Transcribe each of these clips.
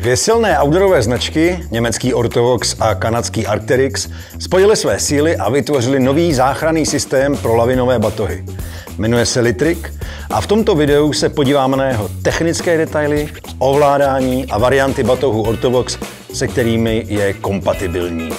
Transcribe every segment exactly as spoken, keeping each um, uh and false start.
Dvě silné outdoorové značky, německý Ortovox a kanadský Arc'teryx, spojily své síly a vytvořili nový záchranný systém pro lavinové batohy. Jmenuje se Litrik a v tomto videu se podíváme na jeho technické detaily, ovládání a varianty batohu Ortovox, se kterými je kompatibilní.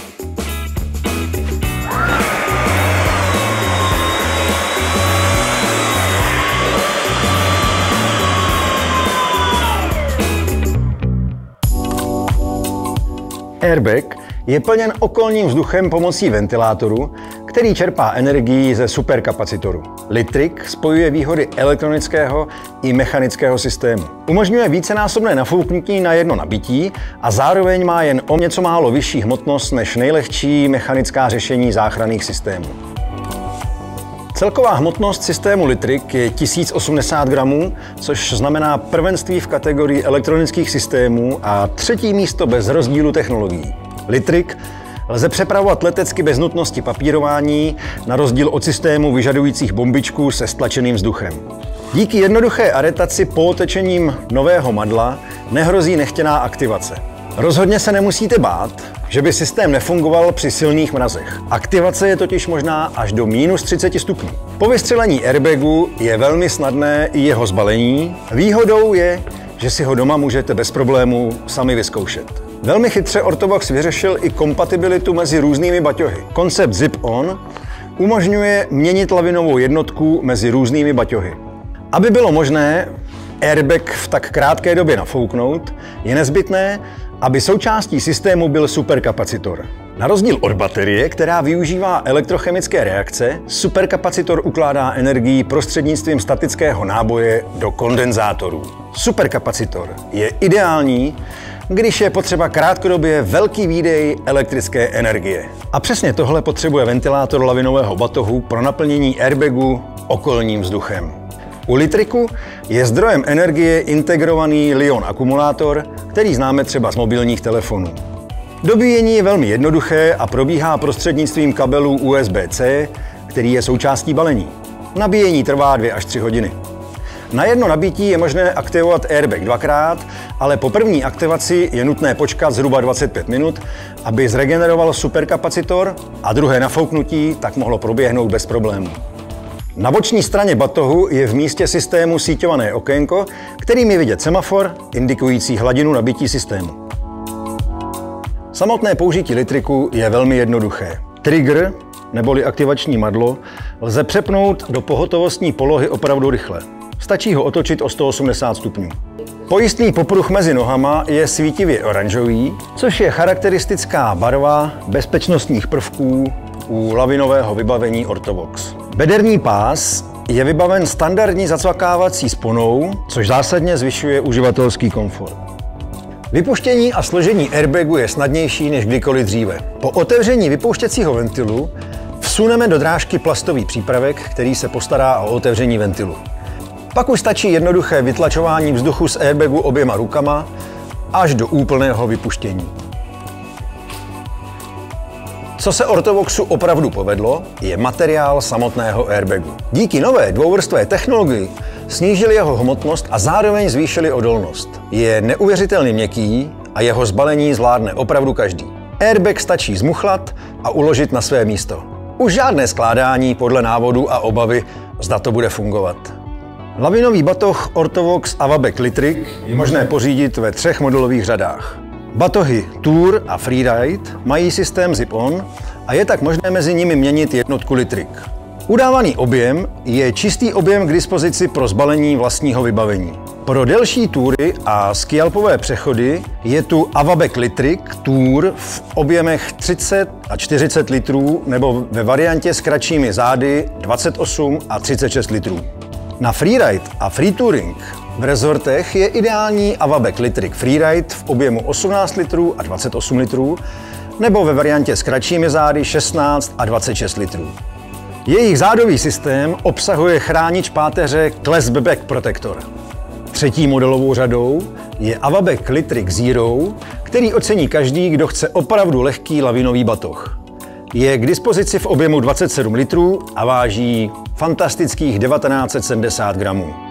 Airbag je plněn okolním vzduchem pomocí ventilátoru, který čerpá energii ze superkapacitoru. Litrik spojuje výhody elektronického i mechanického systému. Umožňuje vícenásobné nafouknutí na jedno nabití a zároveň má jen o něco málo vyšší hmotnost než nejlehčí mechanická řešení záchranných systémů. Celková hmotnost systému Litrik je tisíc osmdesát gramů, což znamená prvenství v kategorii elektronických systémů a třetí místo bez rozdílu technologií. Litrik lze přepravovat letecky bez nutnosti papírování, na rozdíl od systému vyžadujících bombičku se stlačeným vzduchem. Díky jednoduché aretaci pootečením nového madla nehrozí nechtěná aktivace. Rozhodně se nemusíte bát, že by systém nefungoval při silných mrazech. Aktivace je totiž možná až do minus třicet stupňů. Po vystřelení airbagu je velmi snadné i jeho zbalení. Výhodou je, že si ho doma můžete bez problémů sami vyzkoušet. Velmi chytře Ortovox vyřešil i kompatibilitu mezi různými baťohy. Koncept Zip-on umožňuje měnit lavinovou jednotku mezi různými baťohy. Aby bylo možné airbag v tak krátké době nafouknout, je nezbytné, aby součástí systému byl superkapacitor. Na rozdíl od baterie, která využívá elektrochemické reakce, superkapacitor ukládá energii prostřednictvím statického náboje do kondenzátorů. Superkapacitor je ideální, když je potřeba krátkodobě velký výdej elektrické energie. A přesně tohle potřebuje ventilátor lavinového batohu pro naplnění airbagu okolním vzduchem. U Litriku je zdrojem energie integrovaný Li-ion akumulátor, který známe třeba z mobilních telefonů. Dobíjení je velmi jednoduché a probíhá prostřednictvím kabelů U S B C, který je součástí balení. Nabíjení trvá dvě až tři hodiny. Na jedno nabití je možné aktivovat airbag dvakrát, ale po první aktivaci je nutné počkat zhruba dvacet pět minut, aby zregeneroval superkapacitor a druhé nafouknutí tak mohlo proběhnout bez problémů. Na boční straně batohu je v místě systému síťované okénko, kterým je vidět semafor indikující hladinu nabití systému. Samotné použití Litriku je velmi jednoduché. Trigger, neboli aktivační madlo, lze přepnout do pohotovostní polohy opravdu rychle. Stačí ho otočit o sto osmdesát stupňů. Pojistný popruh mezi nohama je svítivě oranžový, což je charakteristická barva bezpečnostních prvků u lavinového vybavení Ortovox. Bederní pás je vybaven standardní zacvakávací sponou, což zásadně zvyšuje uživatelský komfort. Vypuštění a složení airbagu je snadnější než kdykoliv dříve. Po otevření vypouštěcího ventilu vsuneme do drážky plastový přípravek, který se postará o otevření ventilu. Pak už stačí jednoduché vytlačování vzduchu z airbagu oběma rukama až do úplného vypuštění. Co se Ortovoxu opravdu povedlo, je materiál samotného airbagu. Díky nové dvouvrstvé technologii snížili jeho hmotnost a zároveň zvýšili odolnost. Je neuvěřitelně měkký a jeho zbalení zvládne opravdu každý. Airbag stačí zmuchlat a uložit na své místo. Už žádné skládání podle návodu a obavy, zda to bude fungovat. Lavinový batoh Ortovox Avabag Litrik je možné pořídit ve třech modelových řadách. Batohy Tour a Freeride mají systém Zip-on a je tak možné mezi nimi měnit jednotku Litrik. Udávaný objem je čistý objem k dispozici pro zbalení vlastního vybavení. Pro delší túry a skialpové přechody je tu Avabag Litrik Tour v objemech třicet a čtyřicet litrů nebo ve variantě s kratšími zády dvacet osm a třicet šest litrů. Na Freeride a Free Touring v rezortech je ideální Avabag Litrik Freeride v objemu osmnáct litrů a dvacet osm litrů nebo ve variantě s kratšími zády šestnáct a dvacet šest litrů. Jejich zádový systém obsahuje chránič páteře Clasp Back Protector. Třetí modelovou řadou je Avabag Litrik Zero, který ocení každý, kdo chce opravdu lehký lavinový batoh. Je k dispozici v objemu dvacet sedm litrů a váží fantastických devatenáct set sedmdesát gramů.